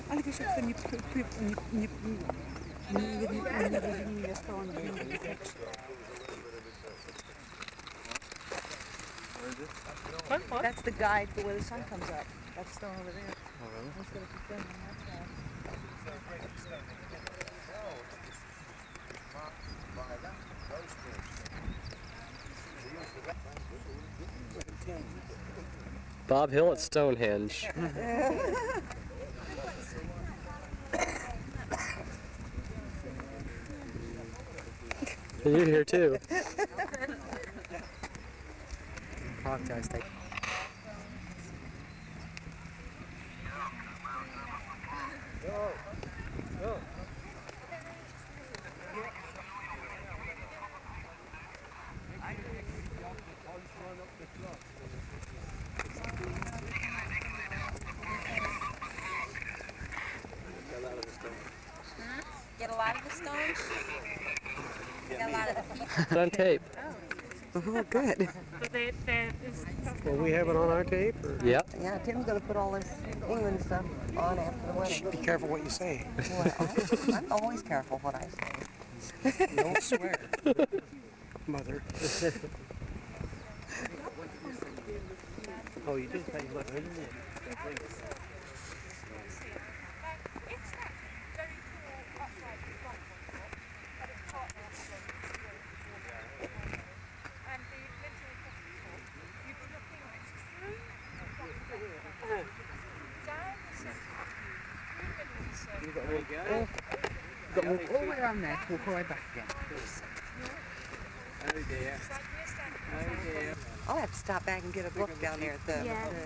Ale wiesz, jak to nie That's the guide for where the sun comes up. That stone over there. Oh, really? Let's go to the on that side. Bob Hill at Stonehenge. You're here too. Apologize. Get a lot of the stones? Get a lot of the people? It's on tape. Oh, good. Will we have it on our tape? Or? Yep. Yeah, Tim's going to put all this England stuff on after the wedding. Be careful what you say. Well, I'm always careful what I say. Don't swear, Mother. Oh, you just take what, didn't you? Got to walk all the way around there, walk all the way back again. Oh dear. Oh dear. I'll have to stop back and get a book down there at the...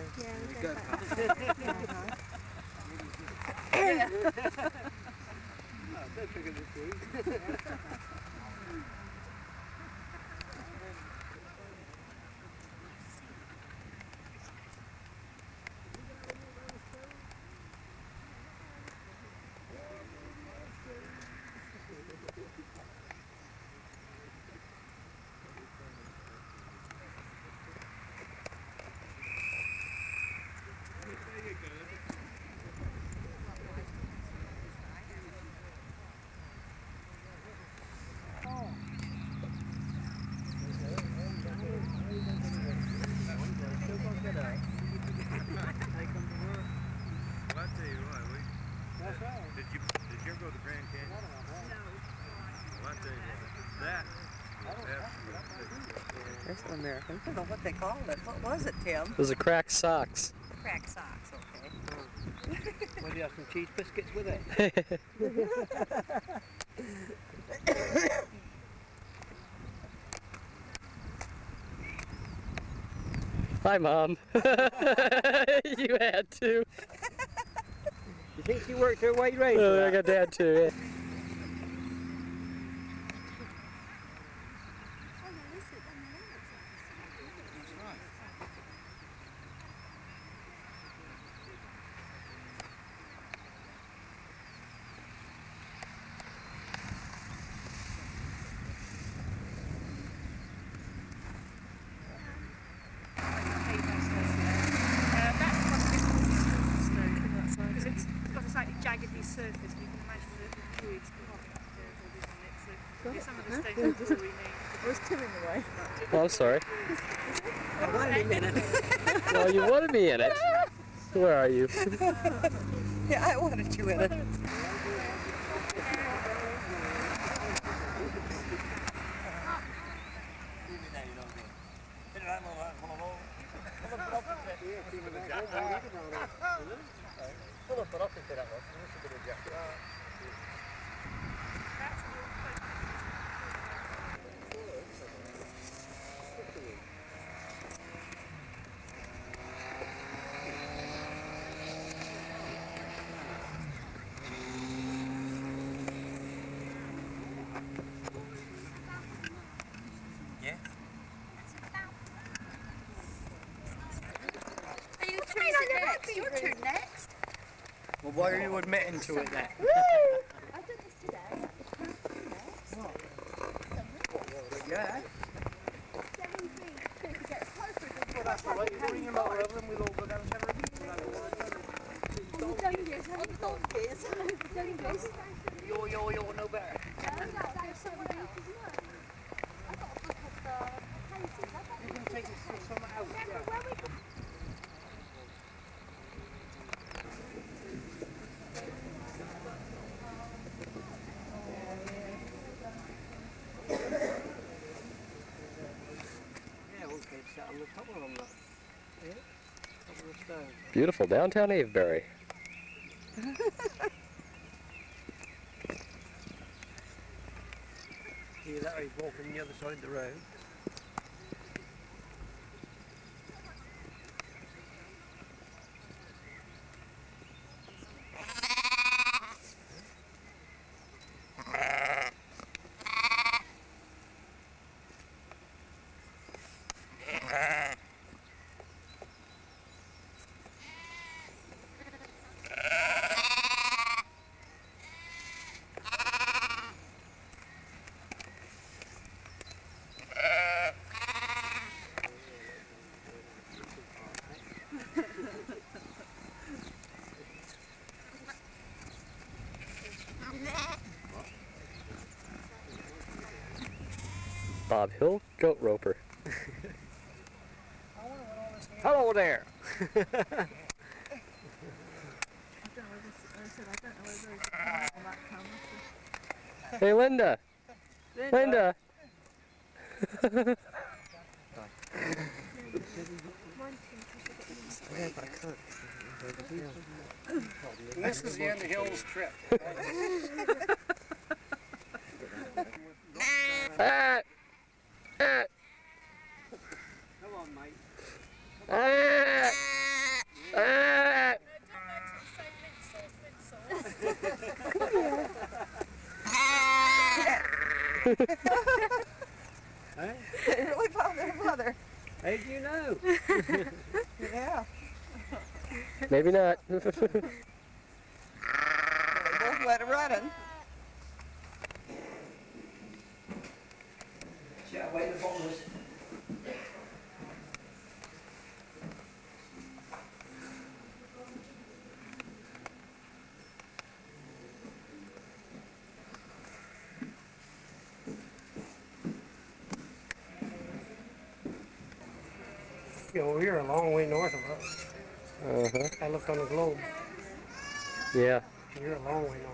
Did you ever go to the Grand Canyon? No. Well, I tell you what, There's some Americans. I don't know what they called it. What was it, Tim? Those are cracked socks. Crack socks, okay. Will you have some cheese biscuits with it? Hi, Mom. You had to. You think she worked her way right? Oh, I got Dad too. Yeah. Jaggedy surface, you can imagine that the fluids come off there, so some of the stones are really neat. There's two in the way. Oh, I'm sorry. I wanted him in it. Well, you wanted me in it. Where are you? Yeah, I wanted you in it. Your turn next. Well, why are you admitting to it then? I did this today. Yeah. Well, that's all right. You bring him over and we'll all go down and have a Yo, no better. Yeah, we could sit on the top of them. Yeah, top of the stone. Beautiful downtown Avebury. See that he's walking the other side of the road. Bob Hill, goat roper. Hello there! Hey, Linda. Linda. This is the end of Hill's trip. Ah! Ah! Come on, mate. Ah! Ah! Hey? They really found their mother. How do you know? Yeah. Maybe not. They both let it running. Yeah, wait the bottomless. Yeah, well, you're a long way north of us. Uh-huh. I looked on the globe. Yeah. You're a long way north.